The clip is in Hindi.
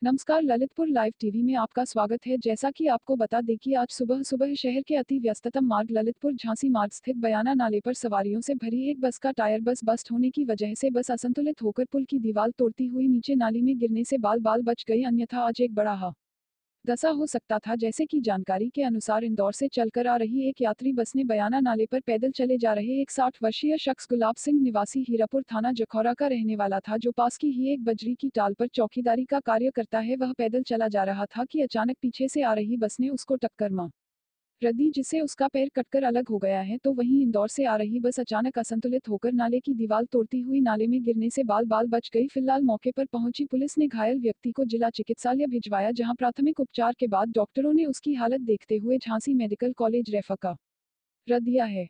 नमस्कार, ललितपुर लाइव टीवी में आपका स्वागत है। जैसा कि आपको बता दें कि आज सुबह सुबह शहर के अति व्यस्ततम मार्ग ललितपुर झांसी मार्ग स्थित बयाना नाले पर सवारियों से भरी एक बस का टायर बस्ट होने की वजह से बस असंतुलित होकर पुल की दीवार तोड़ती हुई नीचे नाली में गिरने से बाल बच गई, अन्यथा आज एक बड़ा हादसा हो सकता था। जैसे कि जानकारी के अनुसार इंदौर से चलकर आ रही एक यात्री बस ने बयाना नाले पर पैदल चले जा रहे एक 60 वर्षीय शख्स गुलाब सिंह निवासी हीरापुर थाना जखौरा का रहने वाला था, जो पास की ही एक बजरी की टाल पर चौकीदारी का कार्य करता है। वह पैदल चला जा रहा था कि अचानक पीछे से आ रही बस ने उसको टक्कर मार दी, जिससे उसका पैर कटकर अलग हो गया है। तो वहीं इंदौर से आ रही बस अचानक असंतुलित होकर नाले की दीवार तोड़ती हुई नाले में गिरने से बाल बच गई। फिलहाल मौके पर पहुंची पुलिस ने घायल व्यक्ति को जिला चिकित्सालय भिजवाया, जहां प्राथमिक उपचार के बाद डॉक्टरों ने उसकी हालत देखते हुए झांसी मेडिकल कॉलेज रेफर कर दिया है।